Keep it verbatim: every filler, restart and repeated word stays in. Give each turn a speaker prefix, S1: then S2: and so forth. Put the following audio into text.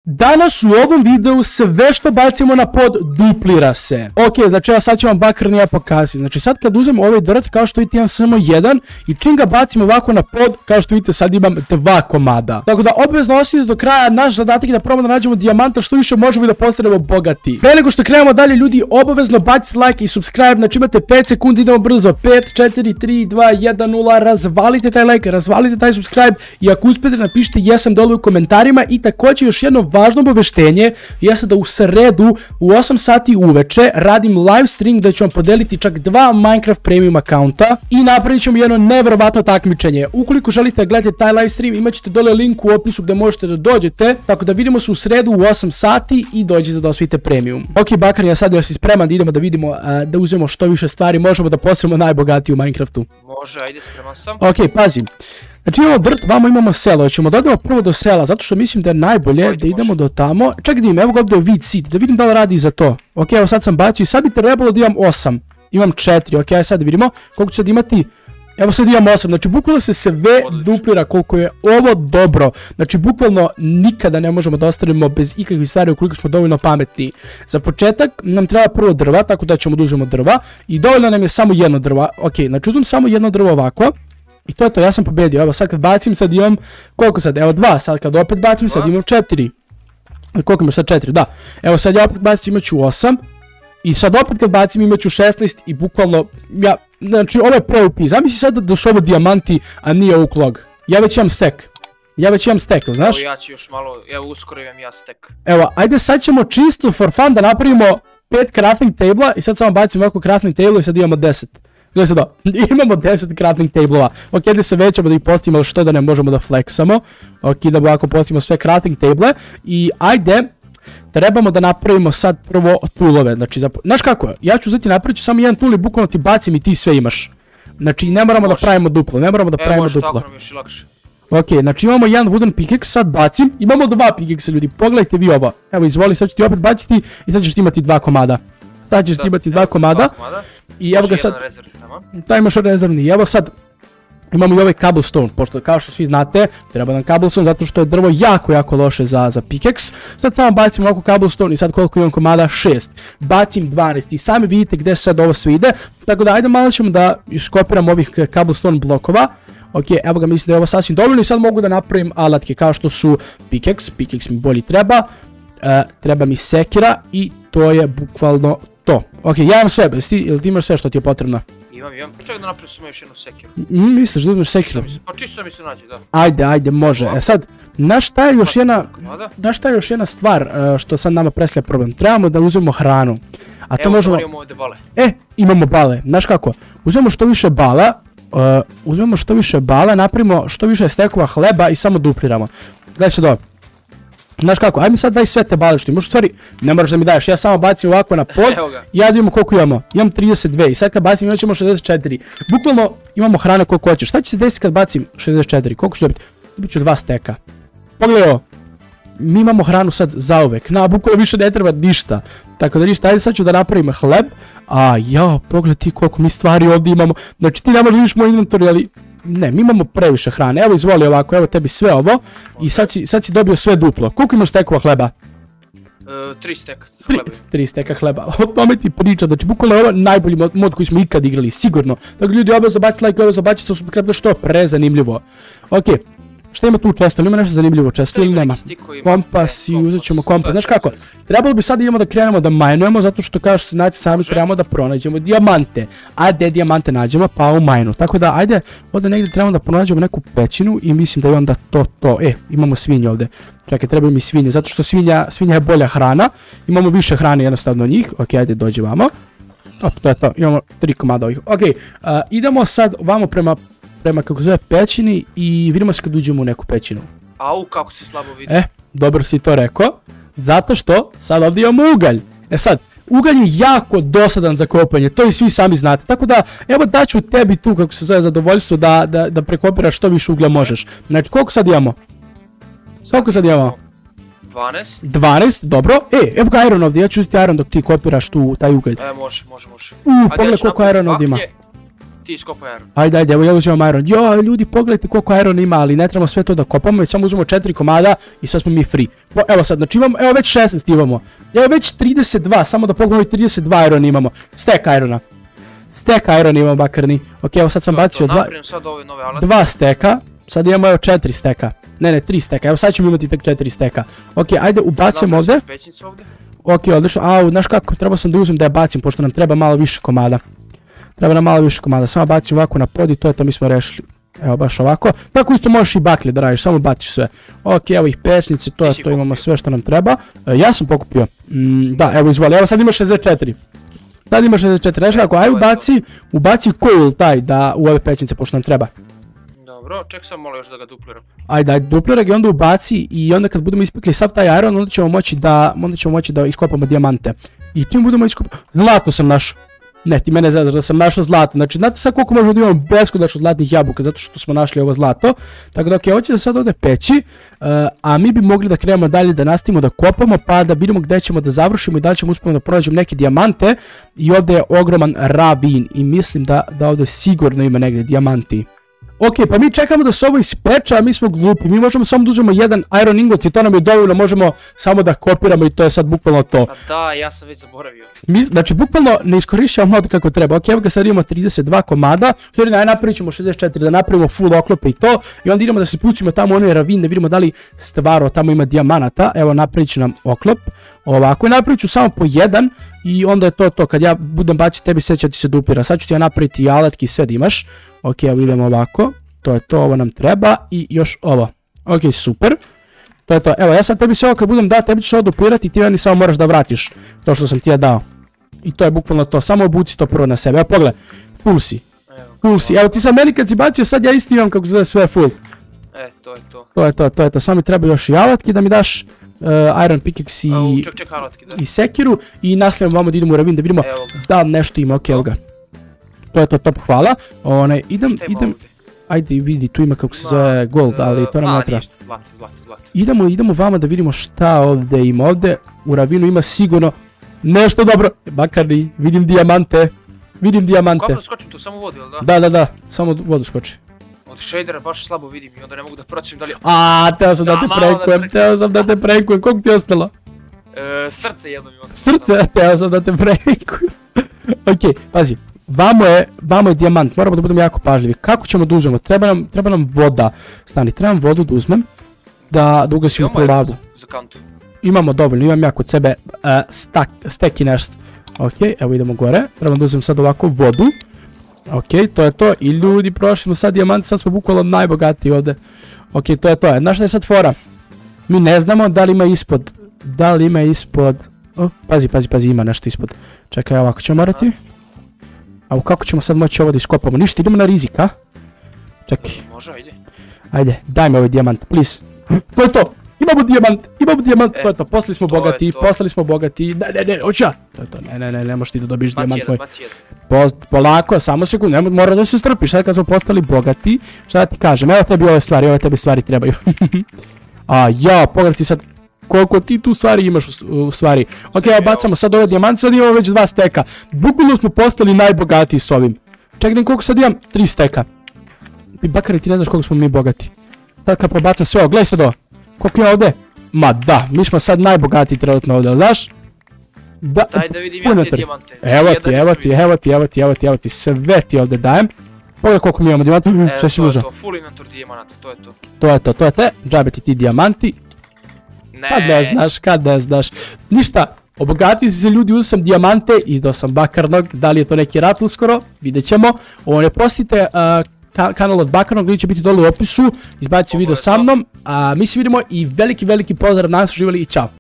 S1: Danas u ovom videu sve što bacimo na pod duplira se. Ok, znači ja sad ću vam bakrni ja pokazati. Znači sad kad uzem ovaj drrt, kao što vidite imam samo jedan. I čim ga bacim ovako na pod, kao što vidite sad imam dva komada. Tako da obvezno ostanite do kraja, naš zadatak je da probamo da nađemo dijamanta što više možemo i da postanemo bogati. Pre nego što krenemo dalje ljudi, obavezno bacite like i subscribe. Znači imate pet sekundi, idemo brzo. pet, četiri, tri, dva, jedan, nula. Razvalite taj like, razvalite taj subscribe. I ako uspijete napišite jesam dole u komentarima. I također još jedno važno obaveštenje jeste da u sredu u osam sati uveče radim live stream gdje ću vam podeliti čak dva Minecraft Premium akaunta i napravit ćemo jedno nevjerovatno takmičenje. Ukoliko želite gledati taj live stream imat ćete dole link u opisu gdje možete da dođete, tako da vidimo se u sredu u osam sati i dođete da osvojite Premium. Ok Bakar, ja sad još si spreman da idemo da vidimo, uh, da uzmemo što više stvari, možemo da postanemo najbogatiji u Minecraftu.
S2: Može, ajde, spreman sam.
S1: Ok, pazim. Znači imamo vrt, vamo imamo selo, ćemo da odemo prvo do sela, zato što mislim da je najbolje Ajde, da idemo može. do tamo. Čekaj da im, evo ga ovdje je vid seed, da vidim da li radi za to. Ok, evo sad sam bacio i sad bi trebalo da imam osam. Imam četiri, ok, aj sad vidimo koliko će sad imati. Evo sad imam osam, znači bukvalno se sve Odlično. duplira koliko je ovo dobro. Znači bukvalno nikada ne možemo da ostavimo bez ikakvih stvari ukoliko smo dovoljno pametni. Za početak nam treba prvo drva, tako da ćemo da uzmemo drva. I dovoljno nam je samo jedno drva, ok, znači uzmem samo jedno drvo ovako. I to je to, ja sam pobedio, evo sad kad bacim sad imam, koliko sad, evo dva, sad kad opet bacim sad imam četiri. Koliko imaš sad četiri, da. Evo sad ja opet bacim imat ću osam. I sad opet kad bacim imat ću šesnaest i bukvalno, ja, znači ovo je pre-upis, zamisli sad da su ovo dijamanti, a nije oak log. Ja već imam stack. Ja već imam stack, znaš?
S2: Evo ja ću još malo, evo uskoro imam ja stack.
S1: Evo, ajde sad ćemo čisto for fun da napravimo pet crafting table-a i sad samo bacim ovako crafting table i sad imamo deset. Gledaj se do, imamo deset crafting table-ova. Ok, da se većamo da ih postavimo, ali što da ne možemo da flexamo. Ok, da ovako postavimo sve crafting table-e. I ajde, trebamo da napravimo sad prvo toolove. Znači, znaš kako je, ja ću zati napravit ću samo jedan tool i bukvalno ti bacim i ti sve imaš. Znači, ne moramo Može. da pravimo duplo, ne moramo da pravimo
S2: e,
S1: duplo.
S2: Tako nam još i lakše.
S1: Ok, znači imamo jedan wooden pickaxe, sad bacim, imamo dva pickaxe ljudi, pogledajte vi ovo. Evo izvoli, sad ću ti opet baciti i sad ćeš ti imati dva komada. Sad ćeš ti imati dva komada. I evo ga sad, taj imaš rezervni, evo sad imamo i ovaj cobblestone, pošto kao što svi znate treba nam cobblestone zato što je drvo jako jako loše za, za pickaxe. Sad samo bacim ovako cobblestone i sad koliko imam komada, šest. Bacim dvanaest i sami vidite gdje sad ovo sve ide, tako da ajde malo ćemo da iskopiramo ovih cobblestone blokova. Ok, evo ga, mislim da je ovo sasvim dovoljno i sad mogu da napravim alatke kao što su pickaxe, pickaxe mi bolje treba, uh, treba mi sekira i to je bukvalno to. Ok, ja imam sve, bez ti, ili ti imaš sve što ti je potrebno?
S2: Imam, imam, čekaj da napravim samo još jednu sekiru.
S1: Mm, misliš da uzmeš sekiru?
S2: Pa čisto mi se nađe, da.
S1: Ajde, ajde, može. E sad, znaš šta je još jedna, znaš šta je još jedna stvar uh, što sad nama predstavlja problem? Trebamo da uzmemo hranu. A to
S2: Evo,
S1: možemo...
S2: imamo ovdje bale.
S1: E, imamo bale, znaš kako? Uzmemo što više bala, uh, uzmemo što više bala, napravimo što više stekova hleba i samo dupliramo. Gledaj se dobro. Znaš kako, aj mi sad daj sve te bale što imaš, u stvari ne moraš da mi daješ, ja samo bacim ovako na pod i ja vidimo koliko imamo, imam trideset dve i sad kad bacim imat ćemo šezdeset četiri, bukvalno imamo hrane koliko hoćeš, šta će se desiti kad bacim šezdeset četiri, koliko ću dobiti, dobit ću dva steka, pogledaj ovo, mi imamo hranu sad zauvek, na bukvalno više ne treba ništa, tako da ništa, ajde sad ću da napravim hleb, a jao, pogledaj ti koliko mi stvari ovdje imamo, znači ti ne možeš vidiš moj inventory, ali... Ne, mi imamo previše hrane, evo izvoli ovako, evo tebi sve ovo i sad si, sad si dobio sve duplo. Koliko imaš stekova hleba?
S2: Uh, tri steka hleba.
S1: Tri, tri steka hleba, o tome ti pričam, znači bukvalno je ovo najbolji mod, mod koji smo ikad igrali, sigurno. Tako ljudi, obavljeno baciti like, obavljeno baciti subscribe, što je prezanimljivo. Ok, šta ima tu u čestu, ili ima nešto zanimljivo čestu ili nema? Kompas i uzet ćemo kompas, znaš kako? Trebalo bi sad idemo da krenemo da majnujemo, zato što kao što znate sami trebamo da pronađemo dijamante. A gdje dijamante nađemo? Pa u majnu. Tako da ajde, ovdje negdje trebamo da pronađemo neku pećinu i mislim da je onda to to. E, imamo svinje ovdje. Čekaj, trebaju mi svinje, zato što svinja, svinja je bolja hrana. Imamo više hrane jednostavno od njih. Ok, ajde dođe vamo. O, to je to, imamo tri komada ovih. Ok, uh, idemo sad vamo prema, prema kako zove pećini i vidimo se kad uđemo u neku pećinu.
S2: Au, kako se slabo vidi.
S1: E, dobro si to rekao. Zato što sad ovdje imamo ugalj. E sad, ugalj je jako dosadan za kopanje, to i svi sami znate. Tako da, evo daću tebi tu, kako se zove, zadovoljstvo da, da, da prekopiraš što više uglja možeš. Znači, koliko sad imamo? Koliko sad imamo?
S2: dvanaest.
S1: dvanaest, dobro. E, evo ga iron ovdje, ja ću uzeti iron dok ti kopiraš tu, taj ugalj.
S2: E, može, može, može.
S1: Uuu, pogledaj koliko iron ovdje ima.
S2: ti iskopaj iron.
S1: Ajde, ajde, evo ja uzimam iron. Jo, ljudi, pogledajte koliko iron ima, ali ne trebamo sve to da kopamo, već samo uzmemo četiri komada i sad smo mi free. Po, evo sad, znači imamo, evo već šesnaest imamo. Evo već trideset dva, samo da pogledamo i trideset dva iron imamo. Stack irona. Stack iron imamo, bakarni. Ok, evo sad sam bacio dva,
S2: sad ove nove alate.
S1: dva steka. Sad imamo evo četiri steka. Ne, ne, tri steka. Evo sad ćemo imati tek četiri steka. Ok, ajde, ubacujemo ovdje. Ok, odlično. Au, znaš kako, trebao sam da uzmem da je bacim, pošto nam treba malo više komada. Treba nam malo više komada, samo bacim ovako na pod i to je to, mi smo rešili. Evo baš ovako, tako isto možeš i baklje da radiš, samo baciš sve. Ok, evo ih pesnice, to je to, imamo sve što nam treba. E, ja sam pokupio, mm, da, evo izvoli, evo sad imaš šezdeset četiri. Sad imaš šezdeset četiri, znaš kako, aj ubaci, ubaci coal taj da u ove pećnice, pošto nam treba.
S2: Dobro, ček sam malo još da ga dupliram.
S1: Ajde, ajde, duplira ga i onda ubaci i onda kad budemo ispekli sav taj iron, onda ćemo moći da, onda ćemo moći da iskopamo dijamante. I čim budemo iskopati, zlato sam našao. Ne, ti mene zadaš da sam našao zlato, znači znate sad koliko možemo da imamo beskonačno zlatnih jabuka zato što smo našli ovo zlato. Tako da ok, ovo će da sad ovdje peći, uh, a mi bi mogli da krenemo dalje da nastavimo da kopamo pa da vidimo gdje ćemo da završimo i da li ćemo uspjeti da pronađemo neke dijamante. I ovdje je ogroman ravin i mislim da, da ovdje sigurno ima negdje dijamanti. Ok, pa mi čekamo da se ovo ispeče, a mi smo glupi, mi možemo samo da uzmemo jedan iron ingot i to nam je dovoljno, možemo samo da kopiramo i to je sad bukvalno to.
S2: Pa da, ja sam već zaboravio.
S1: Mi, znači, bukvalno ne iskorišćavamo mod kako treba. Ok, evo ga sad imamo trideset dva komada, znači aj napravit ćemo šezdeset četiri, da napravimo full oklope i to, i onda idemo da se spucimo tamo u onoj ravin, da vidimo da li stvarno tamo ima dijamanata. Evo napravit ću nam oklop, ovako, i napravit ću samo po jedan, i onda je to to, kad ja budem bacio tebi sve će ti se duplira. Sad ću ti ja napraviti i alatki, sve da imaš. Ok, evo idemo ovako, to je to, ovo nam treba i još ovo. Ok, super, to je to. Evo, ja sad tebi sve ovo kad budem dao, tebi ću se ovo duplirati i ti meni samo moraš da vratiš to što sam ti ja dao. I to je bukvalno to, samo obuci to prvo na sebe. Evo pogledaj, full si, full si. Evo ti sad meni kad si bacio, sad ja isto imam kako se zove sve full.
S2: E, to je to.
S1: To je to, to je to, samo mi treba još i alatki da mi daš. Uh, iron pickaxe i,
S2: Au, ček, ček, alatki,
S1: i sekiru i nastavljamo vamo da idemo u ravin da vidimo da li nešto ima, ok, evo ga. To je to, top, hvala. One, idem, idem, ajde vidi, tu ima kako se zove gold, ali to nam ne treba.
S2: Zlato, zlato, zlato.
S1: Idemo, idemo vamo da vidimo šta ovdje ima, ovdje u ravinu ima sigurno nešto dobro. Bakarni, vidim dijamante, vidim dijamante.
S2: Kako da skočim tu, samo u vodu, jel da?
S1: Da, da, da, samo u vodu skoči.
S2: Od shadera baš slabo vidim i onda ne mogu da pročinim da li...
S1: Aaaa, teo sam da te prankujem, teo sam da te prankujem, koliko ti je ostalo?
S2: Eee, srce jedno mi ostalo.
S1: Srce, teo sam da te prankujem. Ok, pazi, vamo je, vamo je dijamant, moramo da budemo jako pažljivi. Kako ćemo da uzmemo? Treba nam, treba nam voda. Stani, trebam vodu da uzmem, da, da ugasimo po lavu.
S2: Za kantu.
S1: Imamo dovoljno, imam ja kod sebe uh, stak, stek i nešto. Ok, evo idemo gore, trebam da uzmem sad ovako vodu. Ok, to je to i ljudi, prošli smo sad dijamant, sad smo bukvalno najbogatiji ovdje. Ok, to je to, znaš šta je sad fora? Mi ne znamo da li ima ispod, da li ima ispod, o, pazi, pazi, pazi, ima nešto ispod. Čekaj, ovako ćemo morati. A kako ćemo sad moći ovo da iskopamo? Ništa, idemo na rizik, a? Čekaj.
S2: Može, ajde.
S1: Ajde, daj mi ovaj dijamant, please. To je to! Imamo dijamant, imamo dijamant, to je to, postali smo bogati, postali smo bogati, ne, ne, ne, hoću ja. To je to, ne, ne, ne, ne možeš ti da dobiješ dijamant moj. Polako, samo sekund, mora da se strpiš, sad kad smo postali bogati, šta da ti kažem, evo tebi ove stvari, ove tebi stvari trebaju. A ja, pogledaj ti sad koliko ti tu stvari imaš u stvari. Ok, evo bacamo sad ove dijamante, sad imamo već dva steka. Bukvalno smo postali najbogatiji s ovim. Čekaj, koliko sad imam? Tri steka. I bakari, ti ne znaš koliko smo mi bogati. Sad kad pobacam sve ovo, gledaj sad ovo. Koliko ima ovdje? Ma da, mi smo sad najbogatiji trenutno ovdje, znaš? Da,
S2: daj da vidim ja te dijamante.
S1: Evo ti, evo ti, evo ti, evo ti, evo ti, evo ti, sve ti ovdje dajem. Pogledaj koliko mi imamo dijamanta, sve si uzeo.
S2: To je to, full inventor dijamanata, to je to.
S1: To je to, to je te, džabe ti ti dijamanti.
S2: Ne.
S1: Kad ne znaš, kad ne znaš. Ništa, obogatio si se ljudi, uzeo sam dijamante, izdao sam bakarnog, da li je to neki rat uskoro, vidjet ćemo. Ovo ne postite kanal od Bakarnog, gdje će biti dole u opisu, izbacite video sa mnom, a mi se vidimo i veliki veliki pozdrav, nas uživali i čao.